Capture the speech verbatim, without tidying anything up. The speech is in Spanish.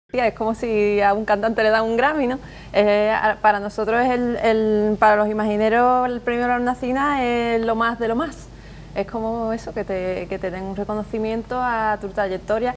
Es como si a un cantante le dan un Grammy, ¿no? Eh, para nosotros, es el, el, para los imagineros, el premio de la Hornacina es lo más de lo más. Es como eso, que te, que te den un reconocimiento a tu trayectoria